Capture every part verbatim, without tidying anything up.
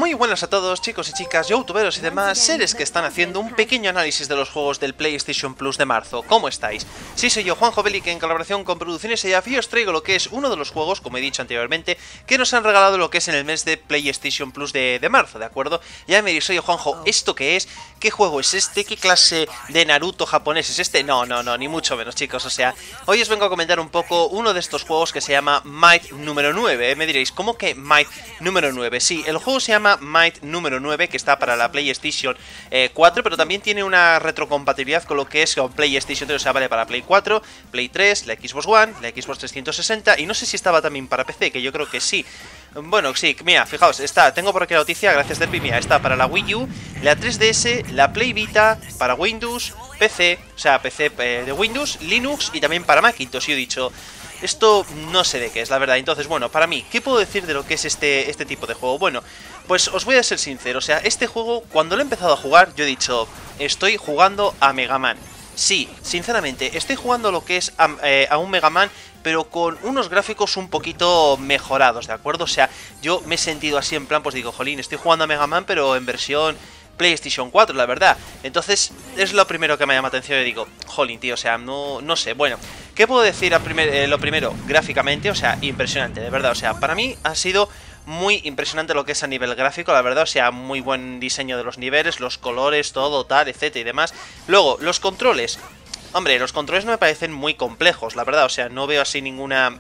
Muy buenas a todos, chicos y chicas, youtuberos y demás seres que están haciendo un pequeño análisis de los juegos del PlayStation Plus de marzo. ¿Cómo estáis? Sí, soy yo, Juanjo Belli, que en colaboración con Producciones E A F y os traigo lo que es uno de los juegos, como he dicho anteriormente, que nos han regalado lo que es en el mes de PlayStation Plus de, de marzo, ¿de acuerdo? Ya me diréis, oye Juanjo, ¿esto qué es? ¿Qué juego es este? ¿Qué clase de Naruto japonés es este? No, no, no, ni mucho menos, chicos. O sea, hoy os vengo a comentar un poco uno de estos juegos que se llama Might número nueve. Me diréis, ¿cómo que Might número nueve? Sí, el juego se llama Might número nueve, que está para la PlayStation eh, cuatro, pero también tiene una retrocompatibilidad con lo que es con PlayStation tres, o sea, vale para Play cuatro, Play tres, la Xbox One, la Xbox trescientos sesenta, y no sé si estaba también para P C, que yo creo que sí. Bueno, sí, mira, fijaos, está, tengo por aquí la noticia, gracias Derpy, mira, está para la Wii U, la tres D S, la Play Vita, para Windows, P C, o sea, P C eh, de Windows, Linux y también para Macintosh. Yo he dicho, esto no sé de qué es, la verdad. Entonces, bueno, para mí, ¿qué puedo decir de lo que es este, este tipo de juego? Bueno, pues os voy a ser sincero, o sea, este juego, cuando lo he empezado a jugar, yo he dicho, estoy jugando a Mega Man. Sí, sinceramente, estoy jugando lo que es a, eh, a un Mega Man, pero con unos gráficos un poquito mejorados, ¿de acuerdo? O sea, yo me he sentido así en plan, pues digo, jolín, estoy jugando a Mega Man, pero en versión PlayStation cuatro, la verdad. Entonces, es lo primero que me llama atención y digo, jolín, tío, o sea, no, no sé. Bueno, ¿qué puedo decir a primer, eh, lo primero? Gráficamente, o sea, impresionante, de verdad. O sea, para mí ha sido muy impresionante lo que es a nivel gráfico, la verdad. O sea, muy buen diseño de los niveles, los colores, todo, tal, etcétera y demás. Luego, los controles. Hombre, los controles no me parecen muy complejos, la verdad. O sea, no veo así ninguna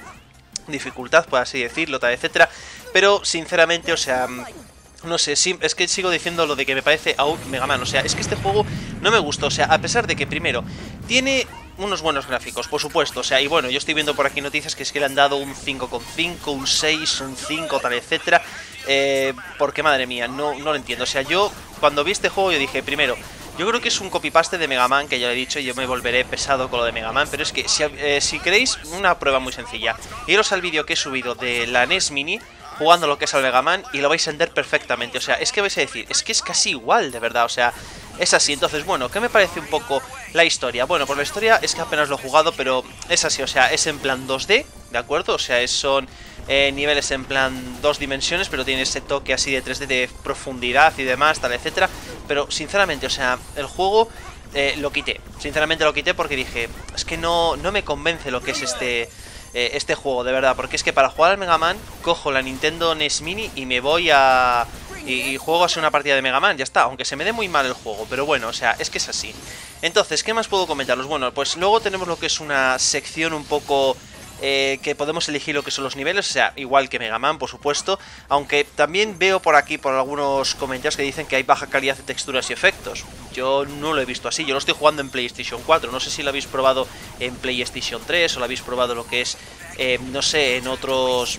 dificultad, por así decirlo, tal, etcétera. Pero, sinceramente, o sea, no sé, sí, es que sigo diciendo lo de que me parece aún Mega Man. O sea, es que este juego no me gustó. O sea, a pesar de que, primero, tiene unos buenos gráficos, por supuesto. O sea, y bueno, yo estoy viendo por aquí noticias que es que le han dado un cinco coma cinco, un seis, un cinco, tal, etcétera. Eh, porque, madre mía, no, no lo entiendo. O sea, yo, cuando vi este juego, yo dije, primero, yo creo que es un copy-paste de Mega Man, que ya lo he dicho, y yo me volveré pesado con lo de Mega Man. Pero es que, si, eh, si queréis, una prueba muy sencilla. Iros al vídeo que he subido de la N E S Mini, jugando lo que es al Mega Man, y lo vais a entender perfectamente. O sea, es que vais a decir, es que es casi igual, de verdad, o sea, es así. Entonces, bueno, ¿qué me parece un poco la historia? Bueno, pues la historia es que apenas lo he jugado, pero es así, o sea, es en plan dos D, ¿de acuerdo? O sea, es, son eh, niveles en plan dos dimensiones, pero tiene ese toque así de tres D de profundidad y demás, tal, etcétera. Pero, sinceramente, o sea, el juego eh, lo quité, sinceramente lo quité porque dije, es que no, no me convence lo que es este... este juego, de verdad, porque es que para jugar al Mega Man cojo la Nintendo N E S Mini y me voy a... Y, y juego así una partida de Mega Man, ya está, aunque se me dé muy mal el juego, pero bueno, o sea, es que es así. Entonces, ¿qué más puedo comentaros? Bueno, pues luego tenemos lo que es una sección un poco... Eh, que podemos elegir lo que son los niveles, o sea, igual que Mega Man, por supuesto, aunque también veo por aquí, por algunos comentarios que dicen que hay baja calidad de texturas y efectos. Yo no lo he visto así, yo lo estoy jugando en PlayStation cuatro, no sé si lo habéis probado en PlayStation tres o lo habéis probado lo que es, eh, no sé, en otros...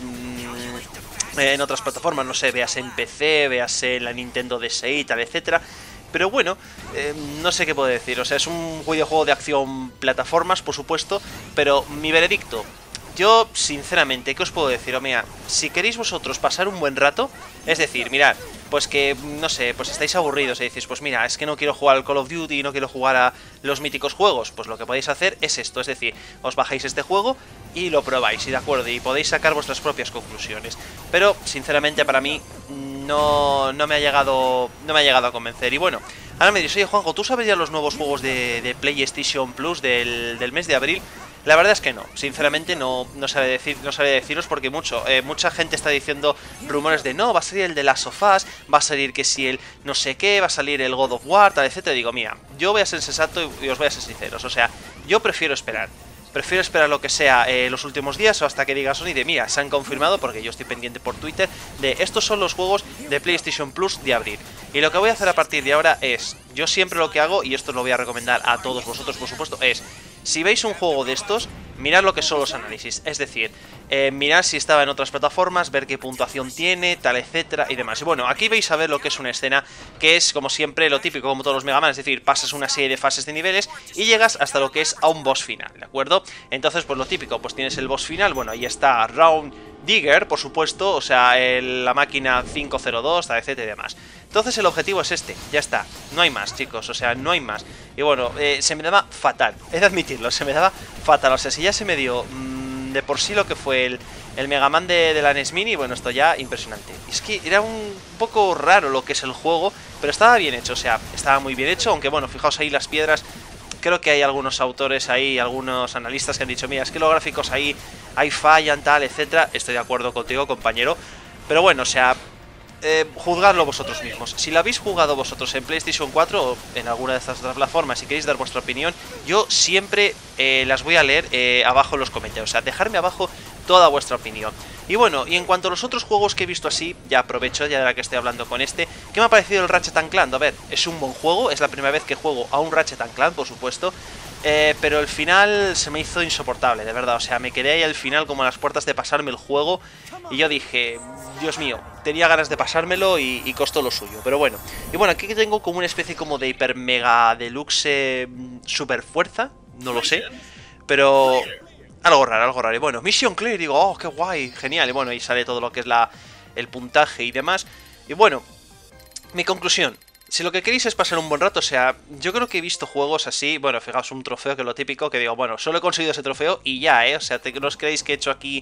Mmm, en otras plataformas, no sé, veas en P C, veas en la Nintendo D S i, tal, etcétera. Pero bueno, eh, no sé qué puedo decir, o sea, es un videojuego de acción plataformas, por supuesto, pero mi veredicto... Yo, sinceramente, ¿qué os puedo decir? O mira, si queréis vosotros pasar un buen rato, es decir, mirad, pues que, no sé, pues estáis aburridos y decís, pues mira, es que no quiero jugar al Call of Duty, no quiero jugar a los míticos juegos, pues lo que podéis hacer es esto, es decir, os bajáis este juego y lo probáis, y de acuerdo, y podéis sacar vuestras propias conclusiones. Pero, sinceramente, para mí, no, no me ha llegado, no me ha llegado a convencer. Y bueno, ahora me diréis, oye Juanjo, ¿tú sabes ya los nuevos juegos de, de PlayStation Plus del, del mes de abril? La verdad es que no, sinceramente no, no sabe decir, no sabe deciros porque mucho, eh, mucha gente está diciendo rumores de no, va a salir el de Last of Us, va a salir que si el no sé qué, va a salir el God of War, tal, etcétera. Digo, mira, yo voy a ser sensato y os voy a ser sinceros, o sea, yo prefiero esperar. Prefiero esperar lo que sea eh, los últimos días o hasta que diga Sony de mira, se han confirmado, porque yo estoy pendiente por Twitter, de estos son los juegos de PlayStation Plus de abril. Y lo que voy a hacer a partir de ahora es, yo siempre lo que hago, y esto lo voy a recomendar a todos vosotros por supuesto, es, si veis un juego de estos, mirad lo que son los análisis, es decir, eh, mirad si estaba en otras plataformas, ver qué puntuación tiene, tal, etcétera y demás. Y bueno, aquí vais a ver lo que es una escena que es, como siempre, lo típico como todos los Mega Man, es decir, pasas una serie de fases de niveles y llegas hasta lo que es a un boss final, ¿de acuerdo? Entonces, pues lo típico, pues tienes el boss final, bueno, ahí está Round Digger, por supuesto, o sea, el, la máquina cinco cero dos, tal, etcétera y demás. Entonces el objetivo es este, ya está, no hay más, chicos, o sea, no hay más. Y bueno, eh, se me daba fatal, he de admitirlo, se me daba fatal, o sea, si ya se me dio mmm, de por sí lo que fue el, el Mega Man de, de la N E S Mini, bueno, esto ya impresionante. Es que era un poco raro lo que es el juego, pero estaba bien hecho, o sea, estaba muy bien hecho, aunque bueno, fijaos ahí las piedras. Creo que hay algunos autores ahí, algunos analistas que han dicho, mira, es que los gráficos ahí, ahí fallan, tal, etcétera. Estoy de acuerdo contigo, compañero. Pero bueno, o sea, eh, juzgadlo vosotros mismos. Si lo habéis jugado vosotros en PlayStation cuatro o en alguna de estas otras plataformas y queréis dar vuestra opinión, yo siempre eh, las voy a leer eh, abajo en los comentarios. O sea, dejarme abajo toda vuestra opinión. Y bueno, y en cuanto a los otros juegos que he visto así, ya aprovecho, ya de la que estoy hablando con este, ¿qué me ha parecido el Ratchet and Clank? A ver, es un buen juego, es la primera vez que juego a un Ratchet and Clank, por supuesto, eh, pero el final se me hizo insoportable, de verdad, o sea, me quedé ahí al final como a las puertas de pasarme el juego, y yo dije, Dios mío, tenía ganas de pasármelo y, y costó lo suyo, pero bueno. Y bueno, aquí tengo como una especie como de hiper mega deluxe eh, super fuerza, no lo sé, pero... Algo raro, algo raro. Y bueno, Mission Clear, digo, oh, qué guay, genial. Y bueno, ahí sale todo lo que es la, el puntaje y demás. Y bueno, mi conclusión. Si lo que queréis es pasar un buen rato, o sea, yo creo que he visto juegos así, bueno, fijaos, un trofeo que es lo típico, que digo, bueno, solo he conseguido ese trofeo y ya, ¿eh? O sea, te, no os creéis que he hecho aquí...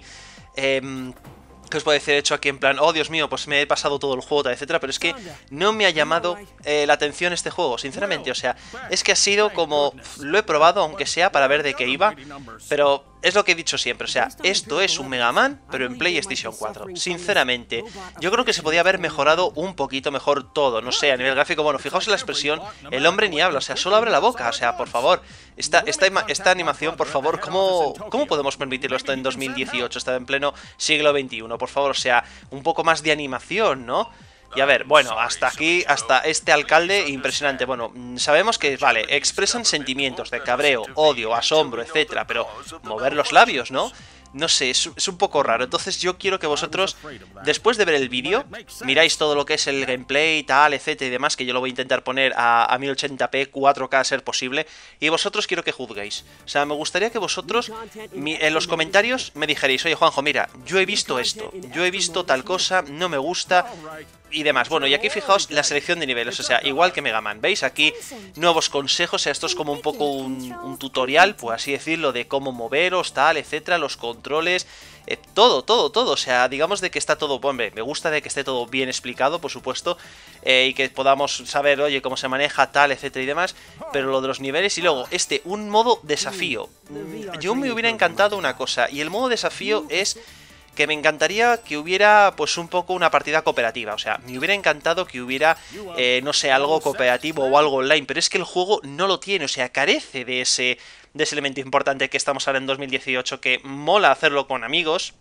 Eh, ¿Qué os puedo decir? He hecho aquí en plan, oh Dios mío, pues me he pasado todo el juego, etcétera, pero es que no me ha llamado eh, la atención este juego, sinceramente, o sea, es que ha sido como, lo he probado, aunque sea para ver de qué iba, pero es lo que he dicho siempre, o sea, esto es un Mega Man, pero en PlayStation cuatro, sinceramente, yo creo que se podía haber mejorado un poquito mejor todo, no sé, a nivel gráfico, bueno, fijaos en la expresión, el hombre ni habla, o sea, solo abre la boca, o sea, por favor, esta, esta, esta animación, por favor, ¿cómo, ¿cómo podemos permitirlo esto en dos mil dieciocho, está en pleno siglo veintiuno? Por favor, o sea, un poco más de animación, ¿no? Y a ver, bueno, hasta aquí, hasta este alcalde, impresionante. Bueno, sabemos que, vale, expresan sentimientos de cabreo, odio, asombro, etcétera, pero mover los labios, ¿no? No sé, es, es un poco raro. Entonces yo quiero que vosotros, después de ver el vídeo, miráis todo lo que es el gameplay, tal, etcétera y demás, que yo lo voy a intentar poner a, a mil ochenta p, cuatro K a ser posible, y vosotros quiero que juzguéis. O sea, me gustaría que vosotros mi, en los comentarios me dijerais, oye Juanjo, mira, yo he visto esto, yo he visto tal cosa, no me gusta... y demás. Bueno, y aquí fijaos la selección de niveles, o sea, igual que Mega Man, ¿veis? Aquí nuevos consejos, o sea, esto es como un poco un, un tutorial, por así decirlo, de cómo moveros, tal, etcétera, los controles, eh, todo, todo, todo, o sea, digamos de que está todo, hombre, me gusta de que esté todo bien explicado, por supuesto, eh, y que podamos saber, oye, cómo se maneja, tal, etcétera y demás, pero lo de los niveles y luego, este, un modo desafío. Yo me hubiera encantado una cosa, y el modo desafío es... que me encantaría que hubiera, pues, un poco una partida cooperativa. O sea, me hubiera encantado que hubiera, eh, no sé, algo cooperativo o algo online. Pero es que el juego no lo tiene, o sea, carece de ese, de ese elemento importante que estamos ahora en dos mil dieciocho, que mola hacerlo con amigos.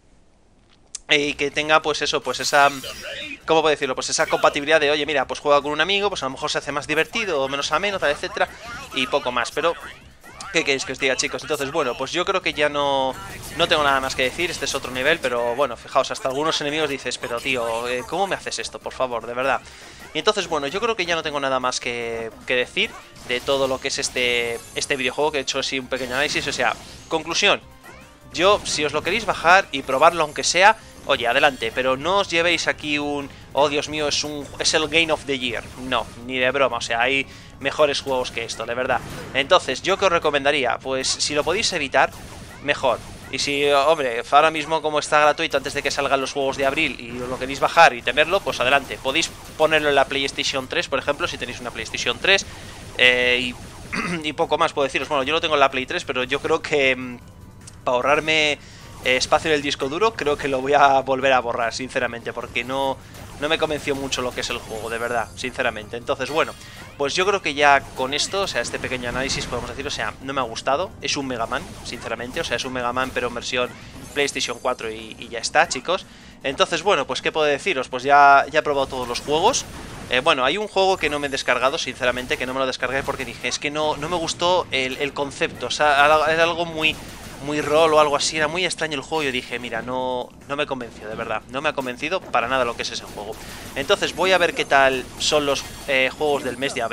Y que tenga, pues eso, pues esa... ¿Cómo puedo decirlo? Pues esa compatibilidad de, oye, mira, pues juega con un amigo, pues a lo mejor se hace más divertido o menos ameno, tal, etcétera. Y poco más, pero... ¿qué queréis que os diga, chicos? Entonces, bueno, pues yo creo que ya no, no tengo nada más que decir. Este es otro nivel, pero bueno, fijaos, hasta algunos enemigos dices, pero tío, eh, ¿cómo me haces esto? Por favor, de verdad. Y entonces, bueno, yo creo que ya no tengo nada más que, que decir de todo lo que es este, este videojuego, que he hecho así un pequeño análisis. O sea, conclusión, yo, si os lo queréis bajar y probarlo aunque sea, oye, adelante, pero no os llevéis aquí un... oh, Dios mío, es, un, es el Game of the Year. No, ni de broma, o sea, hay... mejores juegos que esto, de verdad. Entonces, ¿yo qué os recomendaría? Pues si lo podéis evitar, mejor. Y si, hombre, ahora mismo como está gratuito antes de que salgan los juegos de abril y lo queréis bajar y tenerlo, pues adelante. Podéis ponerlo en la PlayStation tres, por ejemplo, si tenéis una PlayStation tres. Eh, y, y poco más puedo deciros. Bueno, yo lo tengo en la Play tres, pero yo creo que mmm, para ahorrarme eh, espacio en el disco duro, creo que lo voy a volver a borrar, sinceramente, porque no... no me convenció mucho lo que es el juego, de verdad, sinceramente. Entonces, bueno, pues yo creo que ya con esto, o sea, este pequeño análisis podemos decir, o sea, no me ha gustado. Es un Mega Man, sinceramente, o sea, es un Mega Man pero en versión PlayStation cuatro y, y ya está, chicos. Entonces, bueno, pues ¿qué puedo deciros? Pues ya, ya he probado todos los juegos. Eh, bueno, hay un juego que no me he descargado, sinceramente, que no me lo descargué porque dije, es que no, no me gustó el, el concepto, o sea, era algo muy... muy rol o algo así, era muy extraño el juego. Yo dije, mira, no, no me convenció, de verdad, no me ha convencido para nada lo que es ese juego. Entonces voy a ver qué tal son los eh, juegos del mes de abril,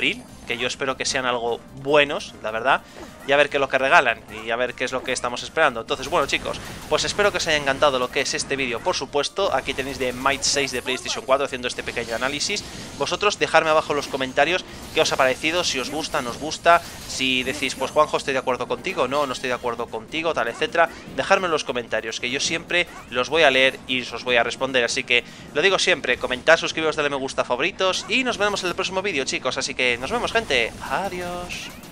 que yo espero que sean algo buenos, la verdad, y a ver qué es lo que regalan, y a ver qué es lo que estamos esperando. Entonces, bueno chicos, pues espero que os haya encantado lo que es este vídeo, por supuesto. Aquí tenéis de Might seis de PlayStation cuatro haciendo este pequeño análisis. Vosotros dejadme abajo en los comentarios qué os ha parecido, si os gusta, no os gusta, si decís, pues Juanjo, estoy de acuerdo contigo, no, no estoy de acuerdo contigo, tal, etcétera. Dejadme en los comentarios, que yo siempre los voy a leer y os voy a responder. Así que, lo digo siempre, comentad, suscribiros, dale me gusta, favoritos, y nos vemos en el próximo vídeo, chicos. Así que, nos vemos, gente. Adiós.